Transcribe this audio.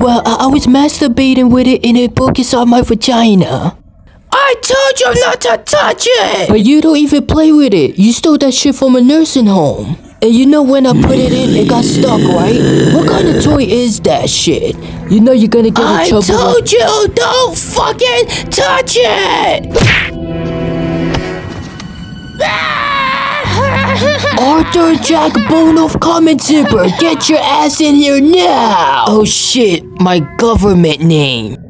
Well, I was masturbating with it and it broke inside my vagina. I told you not to touch it! But you don't even play with it. You stole that shit from a nursing home. And you know when I put it in, it got stuck, right? What kind of toy is that shit? You know you're gonna get in trouble. I told you, don't fucking touch it! Arthur Jack Bonoff Comment Zipper, get your ass in here now! Oh shit, my government name.